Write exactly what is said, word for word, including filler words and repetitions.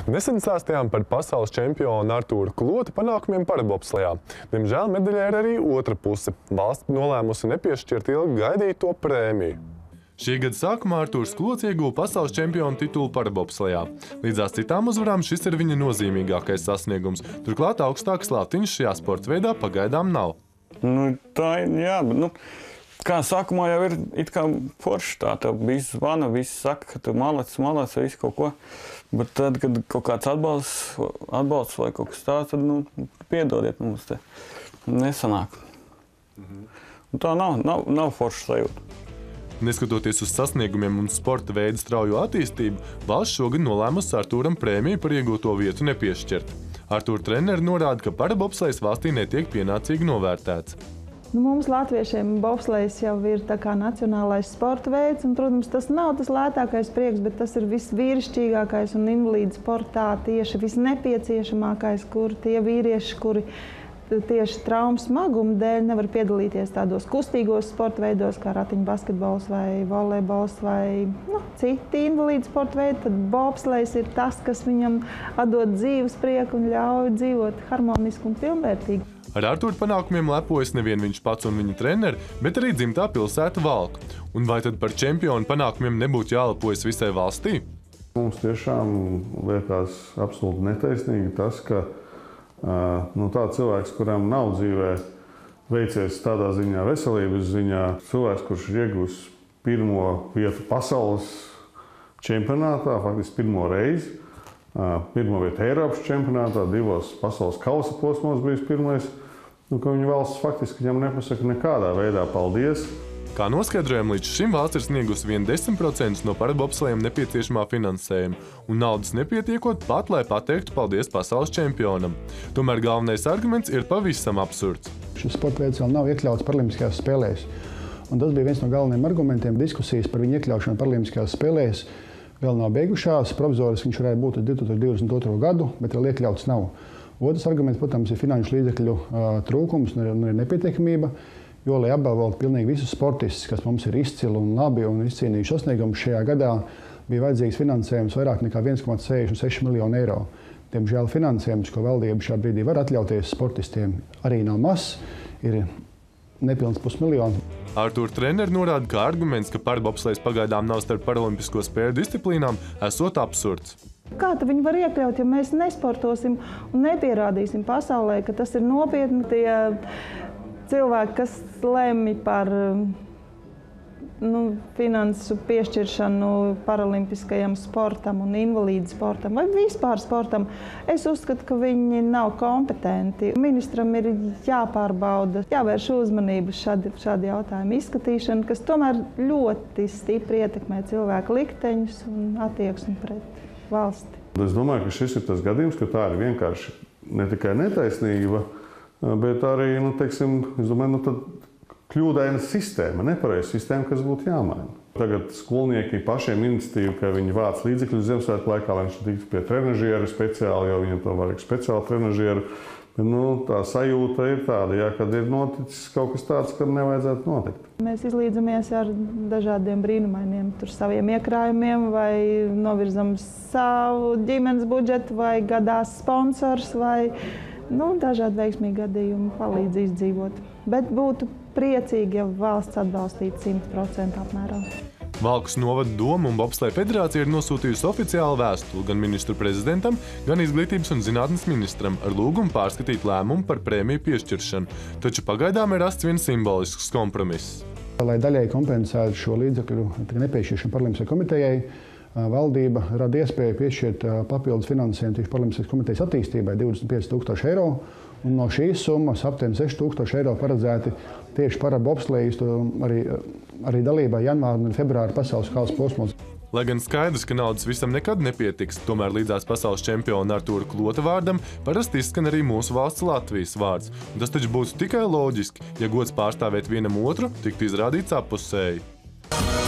Nesen stāstījām par pasaules čempionu Artūru Kloti panākumiem parabobslejā. Diemžēl medaļai ir arī otra puse. Valsts nolēmusi nepiešķirt ilgi gaidīto prēmiju. Šī gada sākumā Artūrs Klots ieguva pasaules čempionu titulu parabobslejā. Līdzās citām uzvarām šis ir viņa nozīmīgākais sasniegums. Turklāt augstākas latiņas šajā sporta veidā pagaidām nav. Nu, tā ir, jā, bet, nu, kā sākumā jau ir it kā forši tā, tev viss zvana, viss saka, ka tu malacis, malacis, visu kaut ko. Bet tad, kad kaut kāds atbalsts, atbalsts vai kaut kas tāds, tad, nu, piedodiet mums te nesanāk. Mhm. Un tā nav, nav, nav forša sajūta. Neskatoties uz sasniegumiem un sporta veidu straujo attīstību, valsts šogad nolēmusi Artūram prēmiju par iegūto vietu nepiešķirt. Artūra treneri norāda, ka parabobslejs valstī netiek pienācīgi novērtēts. Nu, mums latviešiem bobslejs jau ir tā kā nacionālais sporta veids, un, protams, tas nav tas lētākais prieks, bet tas ir visvīrišķīgākais un invalīdu sportā tieši visnepieciešamākais, kur tie vīrieši, kuri tieši traumu smaguma dēļ nevar piedalīties tādos kustīgos sporta veidos, kā ratiņu basketbols vai volejbols vai nu, citi invalīdu sporta veidi, tad bobslejs ir tas, kas viņam atdod dzīves prieku un ļauj dzīvot harmoniski un pilnvērtīgi. Ar Artūra panākumiem lepojas nevien viņš pats un viņa treneri, bet arī dzimtā pilsēta Valka. Un vai tad par čempionu panākumiem nebūtu jālepojas visai valstī? Mums tiešām liekas absolūti netaisnīgi tas, ka uh, nu, tāds cilvēks, kuram nav dzīvē veicies tādā ziņā veselības ziņā, cilvēks, kurš ir iegūs pirmo vietu pasaules čempionātā, faktiski pirmo reizi, pirmo vietu Eiropas čempionātā, divos pasaules kausa posmos bijis pirmais, nu, ka viņa valsts faktiski viņam nepasaka nekādā veidā paldies. Kā noskaidrojam, līdz šim valsts ir sniegusi vien desmit procentus no parabobslejiem nepieciešamā finansējuma, un naudas nepietiekot pat, lai pateiktu paldies pasaules čempionam. Tomēr galvenais arguments ir pavisam absurds. Šis sporta veids vēl nav iekļauts Paralimpiskajās spēlēs, un tas bija viens no galvenajiem argumentiem diskusijas par viņu iekļaušanu Paralimpiskajās spēlēs. Vēl nav beigušās, provizoriski viņš varētu būt ar divtūkstoš divdesmit otro gadu, bet vēl iekļauts nav. Otrs arguments, protams, ir finanšu līdzekļu uh, trūkums un ir nepietiekamība, jo, lai apbalvotu pilnīgi visus sportistus, kas mums ir izcili un labi un izcīnījuši sasniegumus šajā gadā, bija vajadzīgs finansējums vairāk nekā viens komats sešdesmit seši miljoni eiro. Diemžēl finansējums, ko valdība šā brīdī var atļauties sportistiem, arī nav mazs, ir nepilns pusmiljonu. Artūra treneri norāda, ka arguments, ka parabobslejs pagaidām nav starp paralimpisko spēļu disciplīnām, esot absurds. Kā tad viņi var iekļaut, ja mēs nesportosim un nepierādīsim pasaulē, ka tas ir nopietni tie cilvēki, kas lemj par nu, finansu piešķiršanu paralimpiskajam sportam un invalīdu sportam vai vispār sportam. Es uzskatu, ka viņi nav kompetenti. Ministram ir jāpārbauda, jāvērš uzmanību šādi, šādi jautājumu izskatīšanu, kas tomēr ļoti stipri ietekmē cilvēku likteņus un attieksmi pret valsti. Es domāju, ka šis ir tas gadījums, ka tā ir vienkārši ne tikai netaisnība, bet arī, nu, teiksim, es domāju, nu, tad kļūdaina sistēma, nepareiza sistēma, kas būtu jāmaina. Tagad skolnieki pašiem iniciatīvu, ka viņi vāc līdzekļus Ziemassvētku laikā, lai viņš tiktu pie trenažiera speciāli, jo viņam to vajag speciāli trenažieru. Nu, tā sajūta ir tāda, ja, kad ir noticis kaut kas tāds, kad nevajadzētu notikt. Mēs izlīdzamies ar dažādiem brīnumainiem tur saviem iekrājumiem, vai novirzam savu ģimenes budžetu, vai gadās sponsors, vai nu, dažādi veiksmīgi gadījumi palīdz izdzīvot. Bet būtu priecīgi, ja valsts atbalstītu simt procentu apmērā. Valkas novada doma un bobsleja federācija ir nosūtījusi oficiālu vēstuli gan ministru prezidentam, gan izglītības un zinātnes ministram ar lūgumu pārskatīt lēmumu par prēmiju piešķiršanu, taču pagaidām ir rasts viens simbolisks kompromiss. Lai daļēji kompensētu šo līdzekļu nepiešķiršanu Paralimpiskajai komitejai, valdība rada iespēju piešķirt papildus finansējumu tieši Paralimpiskās komitejas attīstībai divdesmit pieci tūkstoši eiro, un no šīs summas aptuveni seši tūkstoši eiro paredzēti tieši parabobslejistu arī, arī dalībai janvāra un februāra pasaules kausa posmos. Lai gan skaidrs, ka naudas visam nekad nepietiks, tomēr līdzās pasaules čempiona Artūra Klota vārdam parasti izskan arī mūsu valsts Latvijas vārds. Un tas taču būtu tikai loģiski, ja gods pārstāvēt vienam otru tiktu izrādīts appusēji.